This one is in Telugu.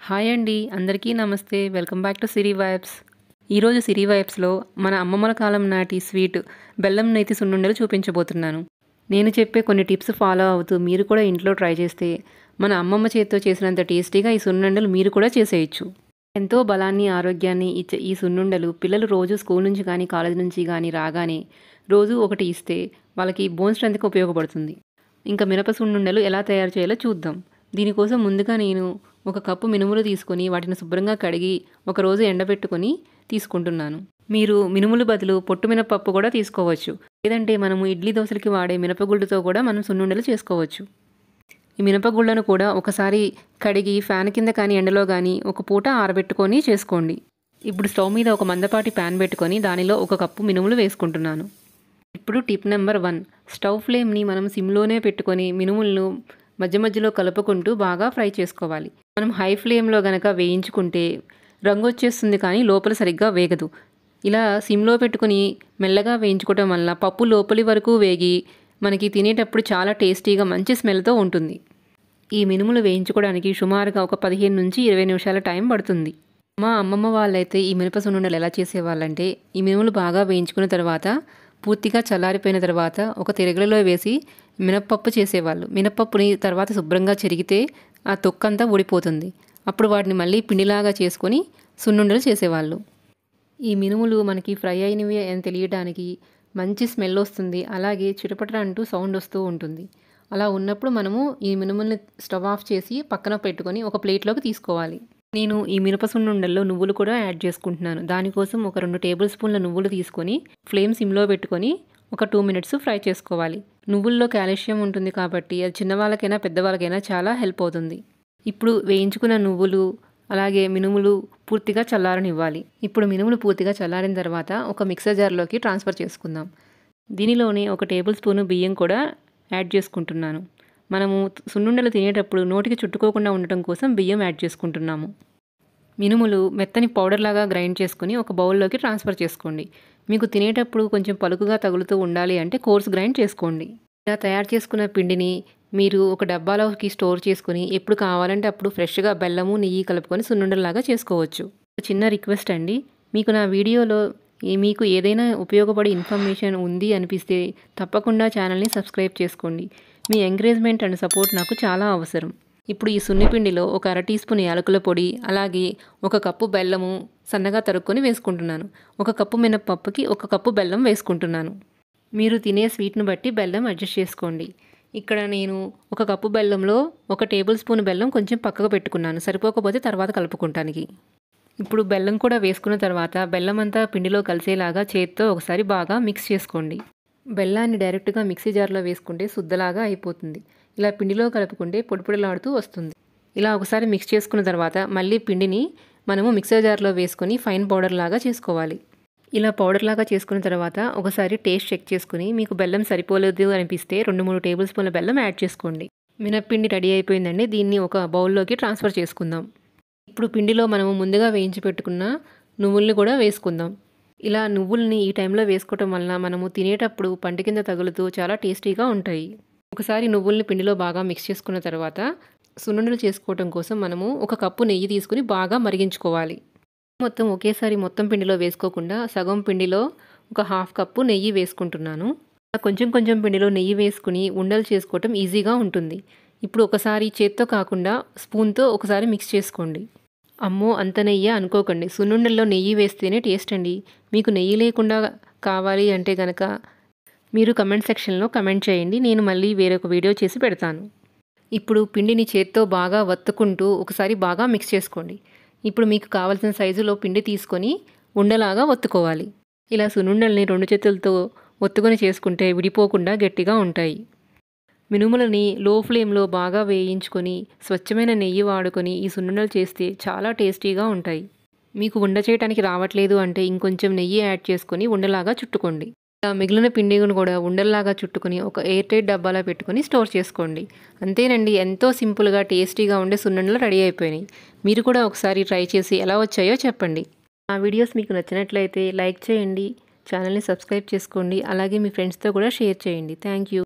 హాయ్ అండి, అందరికీ నమస్తే. Welcome back to Sirivibes. ఈరోజు సిరివైబ్స్లో మన అమ్మమ్మల కాలం నాటి స్వీట్ బెల్లం నేతి సున్నుండలు చూపించబోతున్నాను. నేను చెప్పే కొన్ని టిప్స్ ఫాలో అవుతూ మీరు కూడా ఇంట్లో ట్రై చేస్తే మన అమ్మమ్మ చేతితో చేసినంత టేస్టీగా ఈ సున్నుండలు మీరు కూడా చేసేయచ్చు. ఎంతో బలాన్ని ఆరోగ్యాన్ని ఇచ్చే ఈ సున్నుండలు పిల్లలు రోజు స్కూల్ నుంచి కానీ కాలేజ్ నుంచి కానీ రాగానే రోజు ఒకటి ఇస్తే వాళ్ళకి బోన్ స్ట్రెంత్కి ఉపయోగపడుతుంది. ఇంకా మినప సున్నుండలు ఎలా తయారు చేయాలో చూద్దాం. దీనికోసం ముందుగా నేను ఒక కప్పు మినుములు తీసుకొని వాటిని శుభ్రంగా కడిగి ఒకరోజు ఎండబెట్టుకొని తీసుకుంటున్నాను. మీరు మినుములు బదులు పొట్టు మినపప్పు కూడా తీసుకోవచ్చు. లేదంటే మనము ఇడ్లీ దోశలకి వాడే మినపగుళ్ళతో కూడా మనం సున్నుండలు చేసుకోవచ్చు. ఈ మినపగుళ్ళను కూడా ఒకసారి కడిగి ఫ్యాన్ కింద కానీ ఎండలో కానీ ఒక పూట ఆరబెట్టుకొని చేసుకోండి. ఇప్పుడు స్టవ్ మీద ఒక మందపాటి ప్యాన్ పెట్టుకొని దానిలో ఒక కప్పు మినుములు వేసుకుంటున్నాను. ఇప్పుడు టిప్ నెంబర్ 1, స్టవ్ ఫ్లేమ్ని మనం సిమ్లోనే పెట్టుకొని మినుములను మధ్య మధ్యలో కలుపుకుంటూ బాగా ఫ్రై చేసుకోవాలి. మనం హై ఫ్లేమ్లో గనక వేయించుకుంటే రంగు వచ్చేస్తుంది కానీ లోపల సరిగ్గా వేగదు. ఇలా సిమ్లో పెట్టుకుని మెల్లగా వేయించుకోవటం వల్ల పప్పు లోపలి వరకు వేగి మనకి తినేటప్పుడు చాలా టేస్టీగా మంచి స్మెల్తో ఉంటుంది. ఈ మినుములు వేయించుకోవడానికి సుమారుగా ఒక 15 నుంచి 20 నిమిషాల టైం పడుతుంది. మా అమ్మమ్మ వాళ్ళైతే ఈ మినప సున్నుండలు ఎలా చేసేవాళ్ళంటే ఈ మినుములు బాగా వేయించుకున్న తర్వాత పూర్తిగా చల్లారిపోయిన తర్వాత ఒక తిరగలిలో వేసి మినప్పప్పు చేసేవాళ్ళు. మినప్పప్పుని తర్వాత శుభ్రంగా చెరిగితే ఆ తొక్కంతా ఊడిపోతుంది. అప్పుడు వాటిని మళ్ళీ పిండిలాగా చేసుకొని సున్నుండలు చేసేవాళ్ళు. ఈ మినుములు మనకి ఫ్రై అయినవి అని తెలియడానికి మంచి స్మెల్ వస్తుంది. అలాగే చిటపట అంటూ సౌండ్ వస్తూ ఉంటుంది. అలా ఉన్నప్పుడు మనము ఈ మినుముల్ని స్టవ్ ఆఫ్ చేసి పక్కన పెట్టుకొని ఒక ప్లేట్లోకి తీసుకోవాలి. నేను ఈ మినప సున్నుండల్లో నువ్వులు కూడా యాడ్ చేసుకుంటున్నాను. దానికోసం ఒక 2 టేబుల్ స్పూన్ల నువ్వులు తీసుకొని ఫ్లేమ్ సిమ్లో పెట్టుకొని ఒక 2 మినిట్స్ ఫ్రై చేసుకోవాలి. నువ్వుల్లో కాల్షియం ఉంటుంది కాబట్టి అది చిన్నవాళ్ళకైనా పెద్దవాళ్ళకైనా చాలా హెల్ప్ అవుతుంది. ఇప్పుడు వేయించుకున్న నువ్వులు అలాగే మినుములు పూర్తిగా చల్లారనివ్వాలి. ఇప్పుడు మినుములు పూర్తిగా చల్లారిన తర్వాత ఒక మిక్సర్ జార్లోకి ట్రాన్స్ఫర్ చేసుకుందాం. దీనిలోనే ఒక టేబుల్ స్పూను బియ్యం కూడా యాడ్ చేసుకుంటున్నాను. మనము సున్నుండలు తినేటప్పుడు నోటికి చుట్టుకోకుండా ఉండటం కోసం బియ్యం యాడ్ చేసుకుంటున్నాము. మినుములు మెత్తని పౌడర్ లాగా గ్రైండ్ చేసుకుని ఒక బౌల్లోకి ట్రాన్స్ఫర్ చేసుకోండి. మీకు తినేటప్పుడు కొంచెం పలుకుగా తగులుతూ ఉండాలి అంటే కోర్స్ గ్రైండ్ చేసుకోండి. ఇలా తయారు చేసుకున్న పిండిని మీరు ఒక డబ్బాలోకి స్టోర్ చేసుకుని ఎప్పుడు కావాలంటే అప్పుడు ఫ్రెష్గా బెల్లము నెయ్యి కలుపుకొని సున్నుండలాగా చేసుకోవచ్చు. చిన్న రిక్వెస్ట్ అండి, మీకు నా వీడియోలో మీకు ఏదైనా ఉపయోగపడే ఇన్ఫర్మేషన్ ఉంది అనిపిస్తే తప్పకుండా ఛానల్ని సబ్స్క్రైబ్ చేసుకోండి. మీ ఎంకరేజ్మెంట్ అండ్ సపోర్ట్ నాకు చాలా అవసరం. ఇప్పుడు ఈ సున్నిపిండిలో ఒక 1/2 టీ స్పూన్ యాలకుల పొడి అలాగే ఒక కప్పు బెల్లము సన్నగా తరుక్కొని వేసుకుంటున్నాను. ఒక కప్పు మినపప్పుకి 1 కప్పు బెల్లం వేసుకుంటున్నాను. మీరు తినే స్వీట్ను బట్టి బెల్లం అడ్జస్ట్ చేసుకోండి. ఇక్కడ నేను 1 కప్పు బెల్లంలో 1 టేబుల్ స్పూన్ బెల్లం కొంచెం పక్కకు పెట్టుకున్నాను. సరిపోకపోతే తర్వాత కలుపుకుంటానికి. ఇప్పుడు బెల్లం కూడా వేసుకున్న తర్వాత బెల్లం అంతా పిండిలో కలిసేలాగా చేత్తో ఒకసారి బాగా మిక్స్ చేసుకోండి. బెల్లాన్ని డైరెక్ట్గా మిక్సీ జార్లో వేసుకుంటే శుద్ధలాగా అయిపోతుంది. ఇలా పిండిలో కలుపుకుంటే పొడిలాడుతూ వస్తుంది. ఇలా ఒకసారి మిక్స్ చేసుకున్న తర్వాత మళ్ళీ పిండిని మనము మిక్సర్ జార్లో వేసుకొని ఫైన్ పౌడర్ లాగా చేసుకోవాలి. ఇలా పౌడర్ లాగా చేసుకున్న తర్వాత ఒకసారి టేస్ట్ చెక్ చేసుకుని మీకు బెల్లం సరిపోలేదు అనిపిస్తే 2-3 టేబుల్ స్పూన్ల బెల్లం యాడ్ చేసుకోండి. మినప్పిండి రెడీ అయిపోయిందండి. దీన్ని ఒక బౌల్లోకి ట్రాన్స్ఫర్ చేసుకుందాం. ఇప్పుడు పిండిలో మనము ముందుగా వేయించి పెట్టుకున్న నువ్వుల్ని కూడా వేసుకుందాం. ఇలా నువ్వుల్ని ఈ టైంలో వేసుకోవటం వలన మనము తినేటప్పుడు పంట కింద తగులుతూ చాలా టేస్టీగా ఉంటాయి. ఒకసారి నువ్వుల్ని పిండిలో బాగా మిక్స్ చేసుకున్న తర్వాత సున్నుండలు చేసుకోవటం కోసం మనము 1 కప్పు నెయ్యి తీసుకుని బాగా మరిగించుకోవాలి. మొత్తం ఒకేసారి మొత్తం పిండిలో వేసుకోకుండా సగం పిండిలో ఒక 1/2 కప్పు నెయ్యి వేసుకుంటున్నాను. కొంచెం కొంచెం పిండిలో నెయ్యి వేసుకుని ఉండలు చేసుకోవటం ఈజీగా ఉంటుంది. ఇప్పుడు ఒకసారి చేత్తో కాకుండా స్పూన్తో ఒకసారి మిక్స్ చేసుకోండి. అమ్మో అంత నెయ్యి అనుకోకండి, సున్నుండల్లో నెయ్యి వేస్తేనే టేస్ట్ అండి. మీకు నెయ్యి లేకుండా కావాలి అంటే కనుక మీరు కమెంట్ సెక్షన్లో కమెంట్ చేయండి. నేను మళ్ళీ వేరొక వీడియో చేసి పెడతాను. ఇప్పుడు పిండిని చేత్తో బాగా వత్తుకుంటూ ఒకసారి బాగా మిక్స్ చేసుకోండి. ఇప్పుడు మీకు కావాల్సిన సైజులో పిండి తీసుకొని ఉండలాగా ఒత్తుకోవాలి. ఇలా సున్నుండల్ని 2 చేతులతో ఒత్తుకొని చేసుకుంటే విడిపోకుండా గట్టిగా ఉంటాయి. మినుములని లో ఫ్లేమ్లో బాగా వేయించుకొని స్వచ్ఛమైన నెయ్యి వాడుకొని ఈ సున్నుండలు చేస్తే చాలా టేస్టీగా ఉంటాయి. మీకు ఉండ చేయడానికి రావట్లేదు అంటే ఇంకొంచెం నెయ్యి యాడ్ చేసుకొని ఉండలాగా చుట్టుకోండి. ఇలా మిగిలిన పిండిని కూడా ఉండల్లాగా చుట్టుకొని ఒక ఎయిర్ టైట్ డబ్బాలో పెట్టుకొని స్టోర్ చేసుకోండి. అంతేనండి, ఎంతో సింపుల్గా టేస్టీగా ఉండే సున్నుండలు రెడీ అయిపోయినాయి. మీరు కూడా ఒకసారి ట్రై చేసి ఎలా వచ్చాయో చెప్పండి. ఆ వీడియోస్ మీకు నచ్చినట్లయితే లైక్ చేయండి, ఛానల్ని సబ్స్క్రైబ్ చేసుకోండి, అలాగే మీ ఫ్రెండ్స్తో కూడా షేర్ చేయండి. Thank you.